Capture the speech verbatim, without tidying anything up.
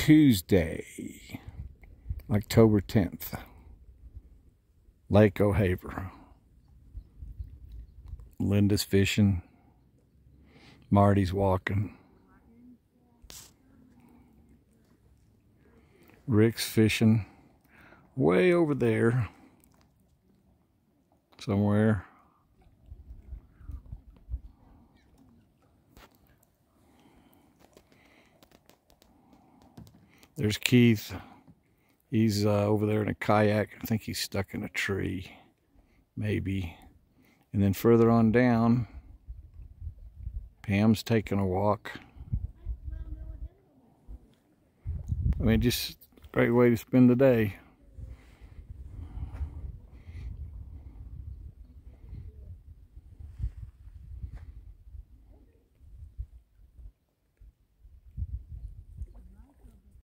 Tuesday, October tenth, Lake O'Haver. Linda's fishing. Marty's walking. Rick's fishing way over there somewhere. There's Keith. He's uh, over there in a kayak. I think he's stuck in a tree, maybe. And then further on down, Pam's taking a walk. I mean, just a great way to spend the day.